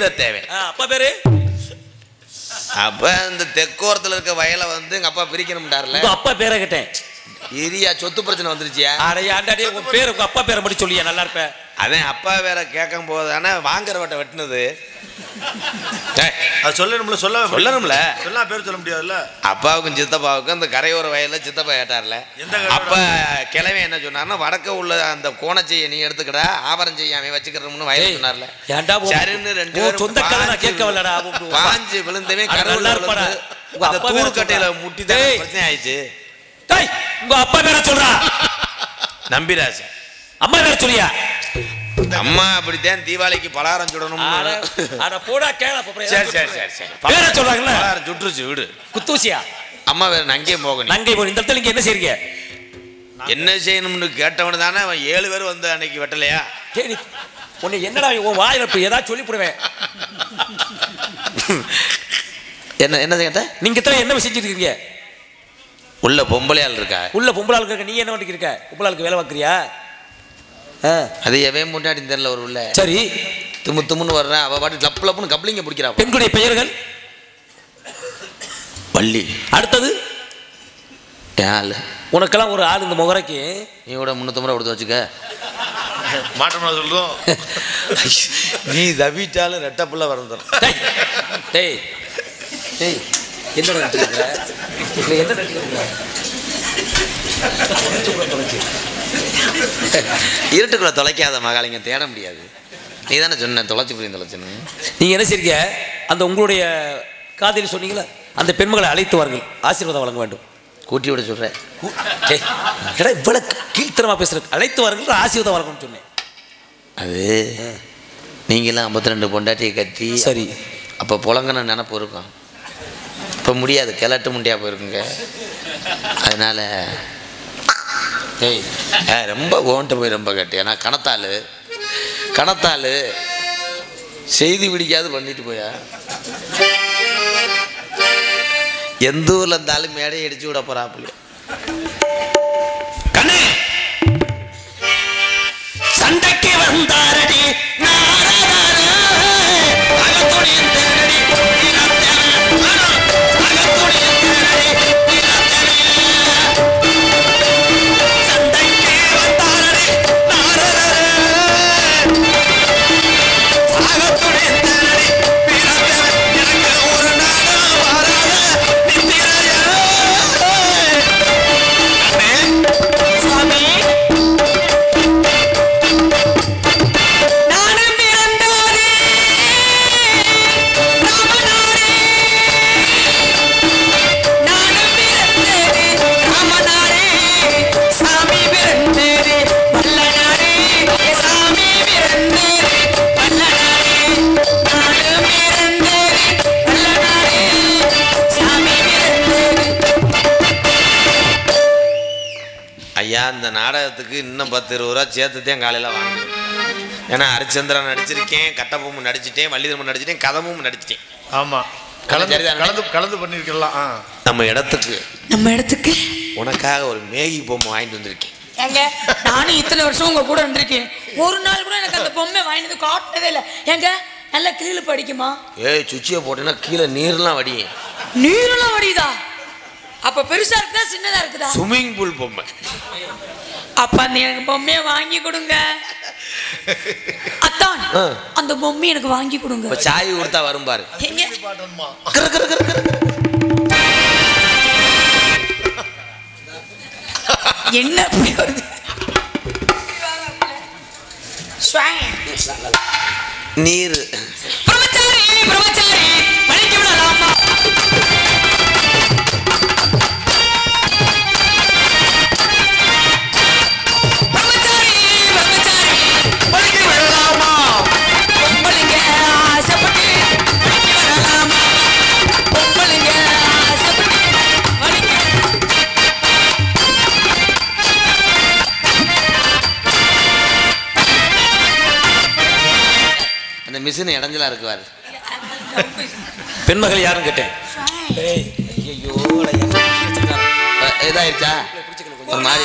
வீரத்தேவன். அப்பா பேரு? அப்ப இந்த தெற்கோரத்துல இருக்க வயலை வந்து எங்க அப்பா பிரிக்கணும்டார்ல. அப்பா பேரை கேட்டேன். இரியா சொத்து பிரச்சனை வந்துருச்சியா? அடையாண்டாடி உன் பேரு, உங்க அப்பா பேரை மட்டும் சொல்லியா நல்லா இருப்ப. அதே அப்பா வேற கேட்கும் போதானே வாங்குறவட்ட வெட்டினது. அது சொல்லணும்ல, சொல்லணும்ல, சொல்ல பேர் சொல்ல முடியாதுல்ல. அப்பாவுக்கும் சித்தப்பாவுக்கும் அந்த கரையோர வயல்ல சித்தப்பா கேட்டார்ல. அப்ப கிழமை என்ன சொன்னார்னா, வடக்க உள்ள அந்த கோணச்செய்ய நீ எடுத்துக்கடா, ஆவரம் செய்யாம வச்சுக்கிறோம்னு வயல் சொன்னார்ல. சரின்னு ரெண்டு பேரும் சொந்த கதை கேட்கவில்லடா. பாஞ்சு விழுந்தவே கரையோர அந்த தூர்கட்டையில முட்டி தான் பிரச்சனை ஆயிடுச்சு. உங்க அப்பா பேரை சொல்றா. நம்பிராச. அம்மா பேரை சொல்லியா? அம்மா அப்படித்தான் தீபாவளிக்கு பலகாரம் சுடணும். சொல்றாங்கல்ல, சுட்டுருச்சு வீடு. குத்தூசியா? அம்மா வேற நங்கே போகணும். நங்கே போகணும். இந்த இடத்துல நீங்க என்ன செய்றீங்க? என்ன செய்யணும்னு கேட்டவனு தானே அவன் 7 பேர் வந்து அன்னைக்கு வெட்டலையா? உன்னை என்னடா உன் வாயில ஏதாவது சொல்லி போடுவேன். என்ன கேட்ட? நீங்க என்ன செஞ்சுட்டு இருக்கீங்க? உள்ள பொம்பளையாள் இருக்கா? உள்ள பொம்பளாள் இருக்க. நீ என்ன பண்ணிட்டு இருக்க? பொம்பளாளுக்கு வேலை பார்க்கறியா? அது எவன் முன்னாடி தெரியல. ஒரு உள்ள சரி தும்முன்னு வர்றேன். அவ பாட்டு லப்பு லப்புன்னு கப்ளிங்க பிடிக்கிறா. பெண்களுடைய பெயர்கள்? வள்ளி. அடுத்தது ஆளு. உனக்கெல்லாம் ஒரு ஆள் இந்த முகரைக்கு நீ கூட 350 கொடுத்து வச்சுக்க. மாற்றமா சொல்றோம். நீ தவிட்டாலும் ரெட்டப்புள்ள வரந்துடும். டேய் டேய் என்னடா நட்டுக்கிற? என்ன நட்டுக்கிற? இருட்டுக்குள்ள தொலைக்காத மகாலிங்க தேட முடியாது. நீ தானே சொன்ன தொலைச்சி புரியும் தொலைச்சுன்னு. நீங்க என்ன செய்றீங்க? அந்த உங்களுடைய காதலி சொன்னீங்களா, அந்த பெண்மகளை அழைத்து வாருங்கள், ஆசீர்வாதம் வழங்க வேண்டும். கூட்டி விட சொல்றேன். இவ்வளவு கீழ்த்தரமா பேசுறது. அழைத்து வாருங்கள், ஆசீர்வாதம் வழங்கணும்னு சொன்னேன். அது நீங்களாம் 52 பொண்டாட்டியை கட்டி சரி அப்போ புலங்கன நினப்பு இருக்கும். இப்போ முடியாது, கிளட்டு முண்டியா போயிருக்குங்க. அதனால ரொம்ப ஓன்ட்டு போய் ரொம்ப கட்டி. ஏன்னா கணத்தாள் செய்தி பிடிக்காது பண்ணிட்டு போயா. எந்த ஊர்ல இருந்தாலும் மேடையை அடிச்சு விட போறாப்புல. சண்டைக்கு வந்தாரடி இந்த நாடகத்துக்கு இன்னும் 10-20 ரூபா சேர்த்துதான் காலையில் வாங்க. ஏன்னா ஹரிச்சந்திரன் நடிச்சிருக்கேன், கட்டபொம்மன் நடிச்சிட்டேன், வள்ளிதர்மன் நடிச்சிட்டேன், கதமும் நடிச்சிட்டேன். ஆமாம், கலந்து பண்ணிருக்கலாம். நம்ம இடத்துக்கு உனக்காக ஒரு மேகி பொம்மை வாங்கிட்டு வந்திருக்கேன். ஏங்க, நானும் இத்தனை வருஷம் உங்க கூட இருந்திருக்கேன். ஒரு நாள் கூட எனக்கு அந்த பொம்மை வாங்கினது காட்டவே இல்லை. ஏங்க, நல்லா கீழே படிக்குமா? சுச்சியை போட்டேன்னா கீழே நீர்லாம் வடியும். நீர்லாம் வடியுதா? அப்ப பெருசா இருக்குதா சின்னதா இருக்குதா? ஸ்விம்மிங் பூல் பொம்மை. அப்ப அந்த எனக்கு பொம்மையை வாங்கி கொடுங்க. அத்தான், அந்த பொம்மை எனக்கு வாங்கி கொடுங்க. சாய் கொடுத்தா வரும் பாரு. என்ன வருது? நீர் பிரம்மச்சாரி படிக்க விடலாமா? மிஷின் இடைஞ்சலா இருக்குவாரு. பெண்மகள் யாருன்னு கேட்டேன். இதாயிருச்சா ஒரு மாதிரி.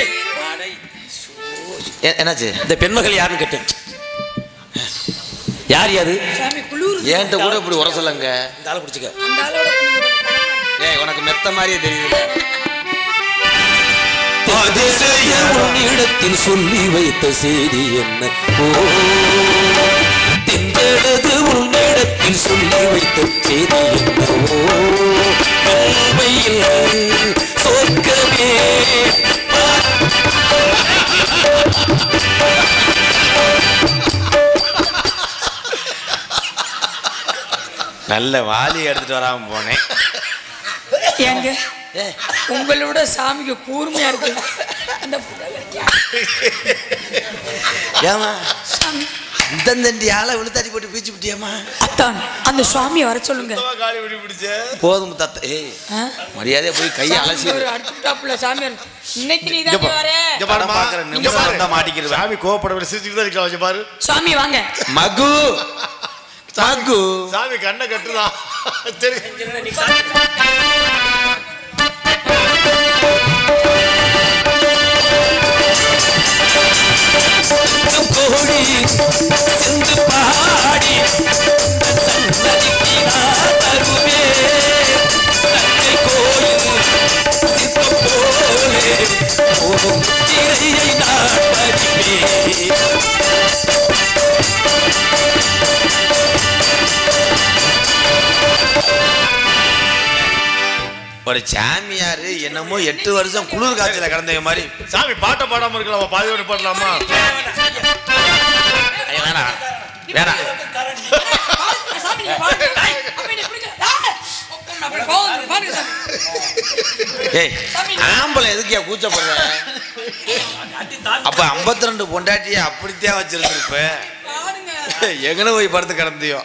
என்னாச்சு? இந்த பெண்மகள் யாருன்னு கேட்டேன். யார் யாரு சாமி குளிர் ஏன்ட்ட கூட இப்படி உர சொல்லுங்க. இந்த ஆளை பிடிச்சிக்க. அந்த ஆளோட ஏய் உனக்கு மெத்த மாதிரியே தெரியுது. அதிசய உன்னிடத்தில் சொல்லி வைத்த செய்தி என்ன? ஓ திங்களது உன்னிடத்தில் சொல்லி வைத்த செய்தி என்னவோ கல்வையில் சொர்க்கமே. நல்ல வாலி எடுத்துட்டு வராம போனேன். ஏங்க உங்களோட சாமிக்கு கூர்மையா இருக்கு அந்த ஏமா சாமி இந்தண்டி ஆளை விழுத்தாடி போட்டு பீச்சு விட்டியாமா? அத்தான் அந்த சுவாமியை வர சொல்லுங்க. காலி விடி பிடிச்ச போதும் தத்த. ஏய் மரியாதையா போய் கையை அலசி அடுத்துட்டாப்புல சாமி இன்னைக்கு நீ தான் வர. இங்க பாரு பாக்குற நிமிஷம் தான் மாட்டிக்கிறது. சாமி கோவப்படவில்லை, சிரிச்சுட்டு தான் இருக்கலாம். இங்க பாரு சுவாமி வாங்க. மகு மகு சாமி கண்ணை கட்டுதான். சரி கோடி சென்று பாடி தருவே தங்கை கோயில் சிற்பம் போலே போகும் திரையை நான் படிப்பேன். ஒரு சாமியாரு என்னமோ 8 வருஷம் குளிர் காய்ச்சல கடந்த மாதிரி. சாமி பாட்டை பாடாம இருக்கலாமா? பாதி ஒன்று பாடலாமா? வேணாம் வேணாம். சாமி நீ பாருங்க. அப்ப நீ புடிங்க. அப்ப கோவம் பாருங்க சாமி. ஏய் ஆம்பளை எதுக்கியா கூச்சப்படுற? அப்ப 52 பொண்டாட்டிய அப்படித்தான் வச்சிருந்திருப்ப. எங்கன போய் படுத்து கிடந்தியோ?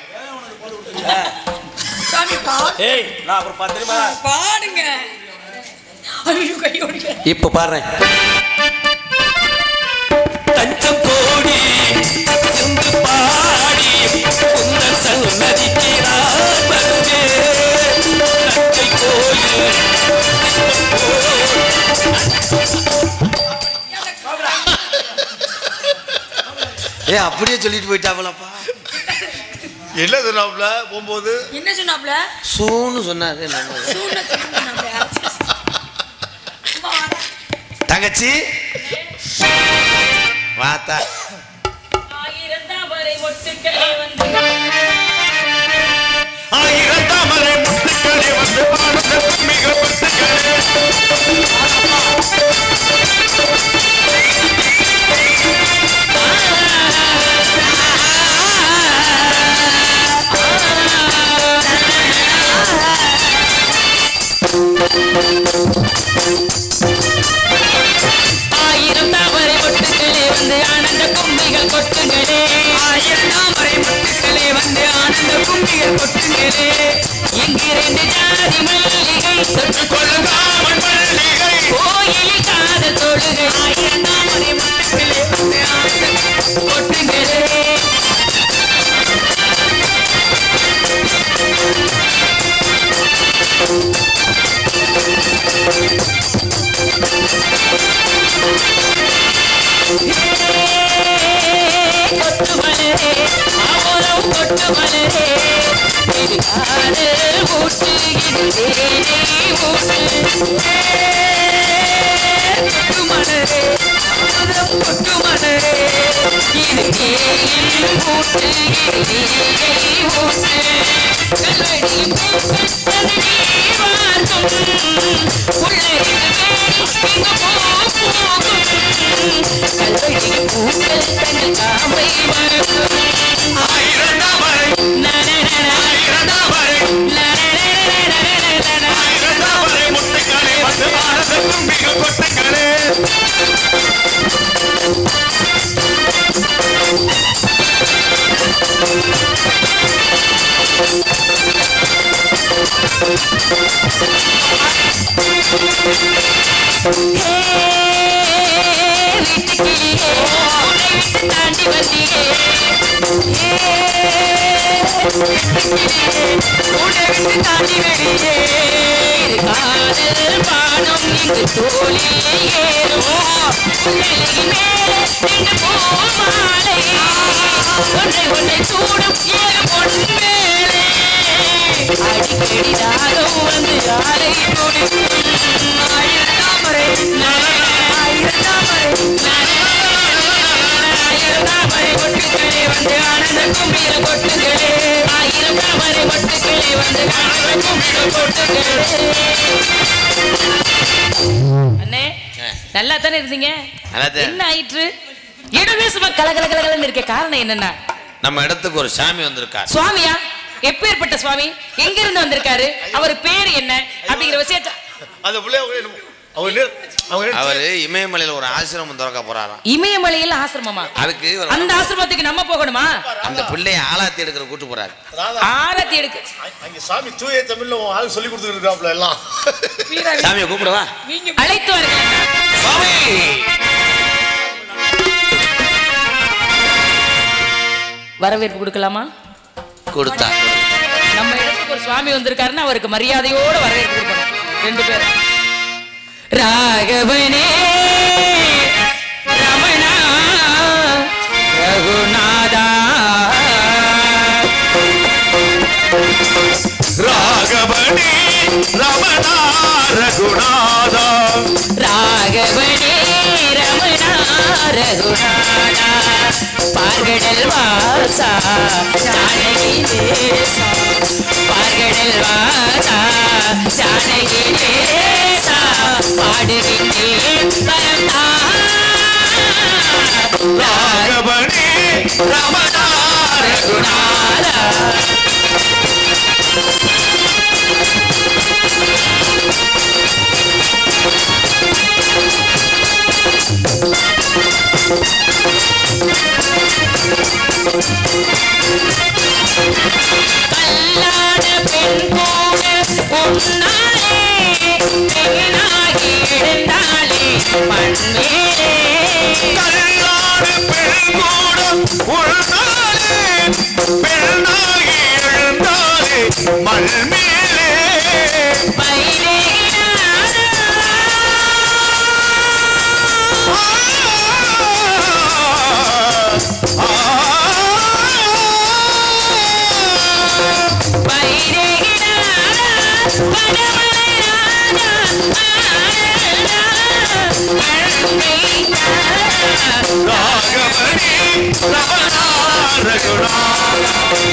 சாமி பாருங்க. ஏய் நான் அப்புறம் 10 தெரியுமா பாடுங்க. ஐயோ கை ஓடிங்க. இப்ப பாடுறேன். தஞ்சம் கோடி சென்று பாடி உந்தன் சன்னதிக்கு நான் வருவேன். தஞ்சை கோயில் ஏ அப்படியே சொல்லிட்டு போயிட்டாங்களப்பா. என்ன சொன்னாப்ல போகும்போது? என்ன சொன்னாப்ல? சூன்னு சொன்னாரு. தங்கச்சி வாத்தா ஆயிரம் தாமரை முட்டுக்களே வந்து பாடத்துக்கு மிக ஆயிரம் தாமரை மொட்டுக்களே வந்து ஆனந்த கும்மிகள் கொட்டுங்களே. ஆயிரம் தாமரை மொட்டுக்களே வந்து ஆனந்த கும்மிகள் கொட்டுங்களே. எங்கிருந்து ஜாதி மல்லிகை தொட்டுக்கொள்ளும் மல்லிகை கோயிலில் காதல் தொழுகை. ஆயிரம் தாமரை மொட்டுக்களே வந்து ஆனந்த கொட்டுங்களே. கொட்டு மலரே ஆவோரம் கொட்டு மலரே இது காதல் ஊட்டு இது தேனை ஊட்டு. கொட்டு மலரே ஆவோரம் கொட்டு மலரே இது தேயில் ஊட்டு இது தேனை ஊட்டு. கல்வடியும் பூக்கட்டது நீர் வார்க்கும் உள்ளிருந்து தேடி இங்கு போகும். கல்வடியும் பூக்கள் தங்கள் காமை வளர்க்கும். ஆயிரம் தாமரை ஆயிரம் தாமரை ஆயிரம் தாமரை முட்டுக்களே வந்து பாடத்துக்கு மிக கொட்டுக்களே. தாண்டி வந்தீங்க உடற்கு தாண்டி வெளியே காதல் பானம் இங்கு தோளில் ஏறும் உடலின் மேலே ரெண்டு பூமாலை ஒன்றை சூடும் ஏறு பொன் மேலே அடிக்கடி தாகம் வந்து யாரை முடிக்கும் ஆயிரம் தாமரை கொட்டுகளே வந்து ஆனந்த கும்பிர கொட்டுகளே ஆயிரம் தாமரை கொட்டுகளே வந்து ஆனந்த கும்பிர கொட்டுகளே. அண்ணே நல்லா தானே இருந்தீங்க, என்ன ஆயிற்று? இடமே சும்மா கலகலகலன்னு இருக்க காரணம் என்னன்னா நம்ம இடத்துக்கு ஒரு சாமி வந்திருக்காரு. சுவாமியா? எப்பேற்பட்ட சுவாமி? எங்க இருந்து வந்திருக்காரு? அவர் பேரு என்ன அப்படிங்கிற விஷயத்த அவரு இமயமலையில ஒரு ஆசிரமம் திறக்க போறாராம். இமயமலையில் ஆசிரமமா? அதுக்கு அந்த ஆசிரமத்துக்கு நம்ம போகணுமா? அந்த பிள்ளைய ஆலாத்தி எடுக்கிற கூட்டு போறாரு. ஆரத்தி எடுக்க அங்க சாமி தூய தமிழ்ல ஆளு சொல்லி கொடுத்துருக்காப்ல எல்லாம். சாமியை கூப்பிடவா? அழைத்து வாருங்கள் சாமி. வரவேற்பு கொடுக்கலாமா? கொடுத்தா. நம்ம இடத்துக்கு ஒரு சுவாமி வந்திருக்காருன்னா அவருக்கு மரியாதையோட வரவேற்பு கொடுக்கணும். ரெண்டு பேரும் ராகவனே ரமணா ரகுநாதா ராகவனே ரமணா ரகுநாதா ராகவனே ரமணா ரகுநாதா பார்கடல் வாசா ஜானகி தேசா பார்கடல் வாசா ஜானகி தேசா பாடுகின்றேன் பரந்தா ராகவனே ரமணா ரகுநாதா கல்லான பெண் கூட உன்னாலே பெண்ணாகி எழுந்தாலே மண்மேலே கல்லாடு பெண் கூட உள்நாளே பெண்ணாகி எழுந்தாலே மண் மேலே ராகவனே ரமணா ரகுநாதா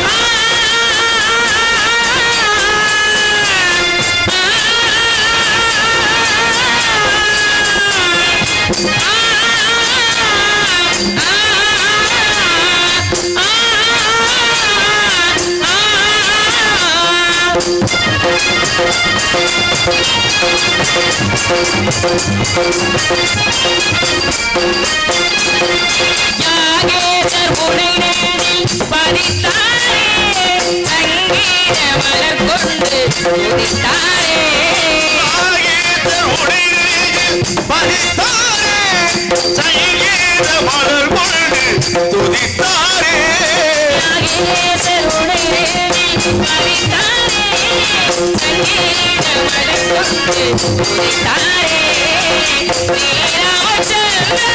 யாகேசர் உனை நேரில் பதித்தாரே சங்கீத மலர் கொண்டு உதித்தாரே நாகேசர் உடையில் பதித்தாரே சங்கீத மலர் கொண்டு துதித்தாரே யாகேசர் உனை நேரில் பதித்தாரே சங்கீத மலர் கொண்டு உதித்தாரே ஸ்ரீராமச்சந்திரா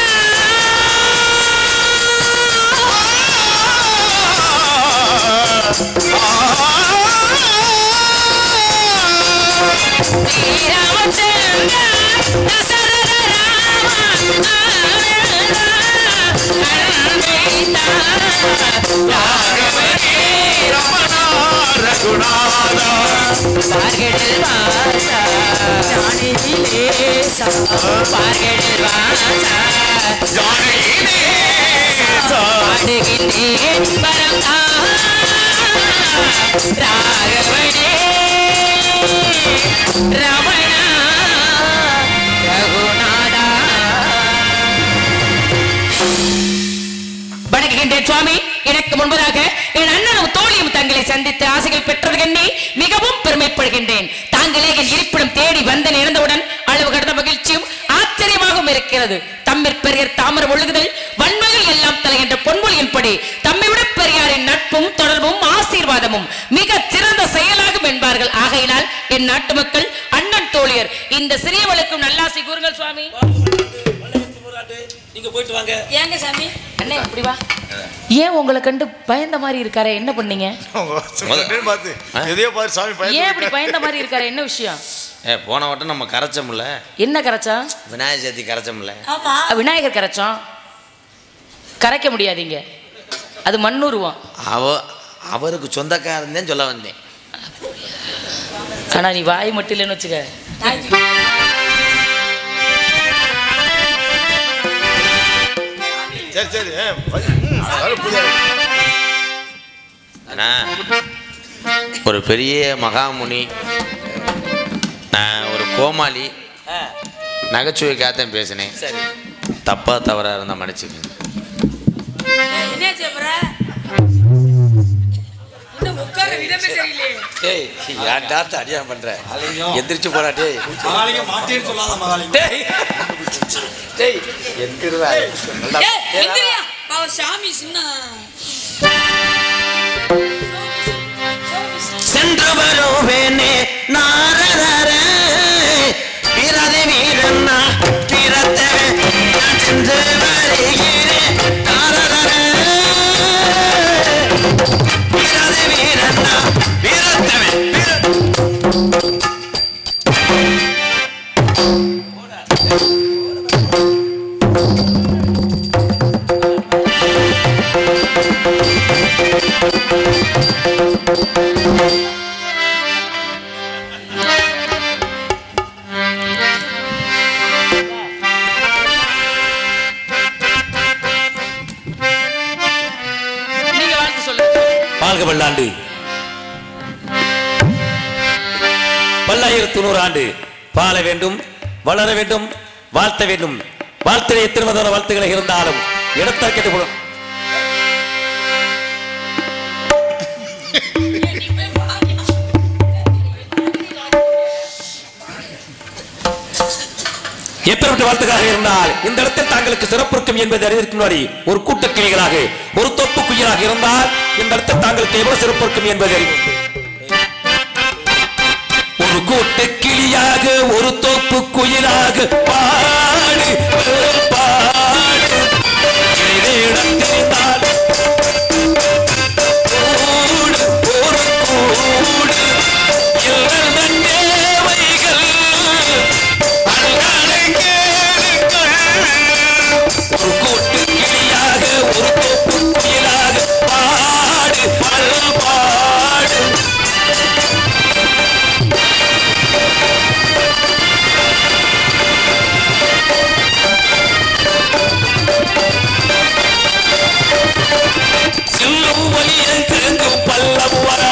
ஸ்ரீராமச்சந்திரா தசரத ராமா ராகவனே ரமணா ரகுநாதா பார்கடல் வாசா ஜானகி தேசா பார்கடல் வாசா ஜானகி தேசா பாடுகின்றேன் பரந்தா ராகவனே ரமணா ரகுநாதா. வணங்குகின்றேன் சுவாமி. எனக்கு முன்பதாக என் அண்ணனும் தோழியும் தங்களை சந்தித்து ஆசைகள் பெற்றவர் எண்ணி மிகவும் பெருமைப்படுகின்றேன். தாங்களே என் இருப்பிடம் தேடி வந்து நேர்ந்தவுடன் அளவு கடந்த மகிழ்ச்சியும் ஆச்சரியமாகவும் இருக்கிறது. தம்மிற் பெரியர் தாமர ஒழுகுதல் வன்மைகள் எல்லாம் தலை என்ற பொன்மொழியின்படி தம்மை விட பெரிய பாதிரியாரின் நட்பும் தொடர்பும் ஆசீர்வாதமும் மிக சிறந்த செயலாகும் என்பார்கள். ஆகையினால் என் நாட்டு மக்கள், அண்ணன் தோழியர், இந்த சிறியவளுக்கும் நல்லாசி கூறுங்கள் சுவாமி. நீங்க போயிட்டு வாங்க. ஏங்க சாமி அண்ணே இப்படி வா. ஏன் உங்களை கண்டு பயந்த மாதிரி இருக்காரே, என்ன பண்ணீங்க? ஏன் இப்படி பயந்த மாதிரி இருக்காரு, என்ன விஷயம்? போன வட்டம் நம்ம கரைச்சோம்ல. என்ன கரைச்சா? விநாயகர் சதுர்த்தி கரைச்சோம்ல. ஆமா விநாயகர் கரைச்சோம். கரைக்க முடியாதீங்க, அது மண்ணுருவம். அவருக்கு சொந்தக்காரன் சொல்ல வந்தேன். ஆனா நீ வாய் மட்டும் இல்லைன்னு வச்சுக்க. சரி சரி ஒரு பெரிய மகாமுனி, நான் ஒரு கோமாளி, நகைச்சுவைக்காகத்தான் பேசினேன். தப்பா தவறா இருந்தா மன்னிச்சுக்கங்க. அடியா பண்ற எந்திரிச்சு போடா. சென்று வருவேனே நாரதர பிறதி வீரன்னா பிறத்த சென்று வருகிறேன் நாரதர பிறதி வீரன்னா பிறத்தவன் பல்லாண்டு பல்லாயிரத்து 100 ஆண்டு வாழ வேண்டும், வளர வேண்டும், வாழ்த்த வேண்டும். வாழ்த்திலே திருமதான வாழ்த்துக்களை இருந்தாலும் இடத்தால் கேட்டுக்கொள்ளும். எப்பேற்பட்ட வாழ்த்துக்காக இருந்தால் இந்த இடத்தில் தாங்களுக்கு சிறப்பு இருக்கும் என்பதை அறிந்திருக்கும் முன்னாடி ஒரு கூட்டக்கிளிகளாக ஒரு தொப்பு குயிலாக இருந்தால் இந்த இடத்தில் தாங்களுக்கு எவ்வளவு சிறப்பு இருக்கும் என்பதை அறிவோம். ஒரு கூட்டக்கிளியாக ஒரு தொப்பு குயிலாக பாடு பாடு இடத்திருந்தால் கூடு ஒரு கூடு தேவைகள் ஒரு கூட்டு கிளியாக ஒரு தொப்பு குயிலாக பாடு பாடு. செல்லும் வழியை திருங்கும் பல்லம் வர